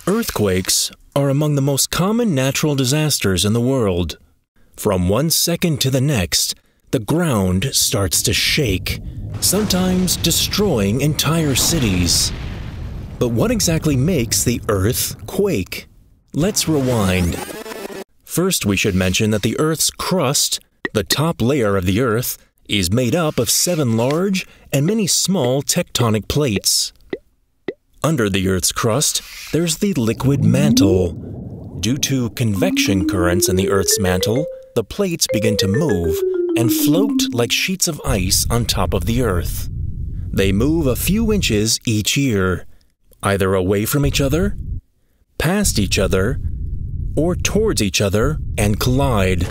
Earthquakes are among the most common natural disasters in the world. From one second to the next, the ground starts to shake, sometimes destroying entire cities. But what exactly makes the Earth quake? Let's rewind. First, we should mention that the Earth's crust, the top layer of the Earth, is made up of 7 large and many small tectonic plates. Under the Earth's crust, there's the liquid mantle. Due to convection currents in the Earth's mantle, the plates begin to move and float like sheets of ice on top of the Earth. They move a few inches each year, either away from each other, past each other, or towards each other and collide.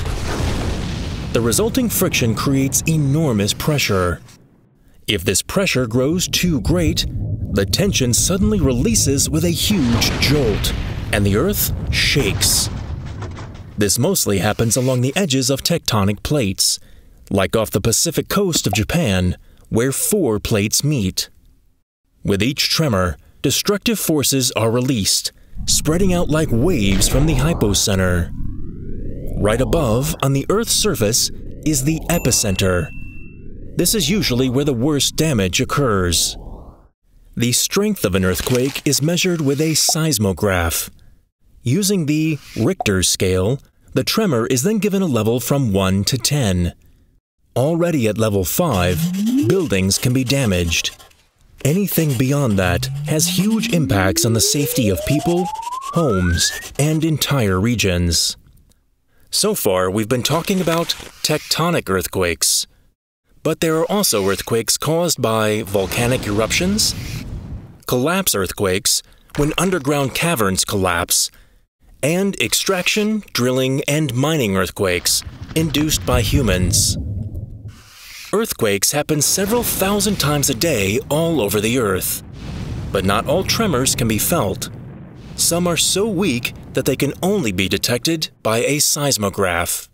The resulting friction creates enormous pressure. If this pressure grows too great, the tension suddenly releases with a huge jolt, and the Earth shakes. This mostly happens along the edges of tectonic plates, like off the Pacific coast of Japan, where 4 plates meet. With each tremor, destructive forces are released, spreading out like waves from the hypocenter. Right above, on the Earth's surface, is the epicenter. This is usually where the worst damage occurs. The strength of an earthquake is measured with a seismograph. Using the Richter scale, the tremor is then given a level from 1 to 10. Already at level 5, buildings can be damaged. Anything beyond that has huge impacts on the safety of people, homes, and entire regions. So far, we've been talking about tectonic earthquakes. But there are also earthquakes caused by volcanic eruptions, collapse earthquakes, when underground caverns collapse, and extraction, drilling, and mining earthquakes induced by humans. Earthquakes happen several thousand times a day all over the Earth. But not all tremors can be felt. Some are so weak that they can only be detected by a seismograph.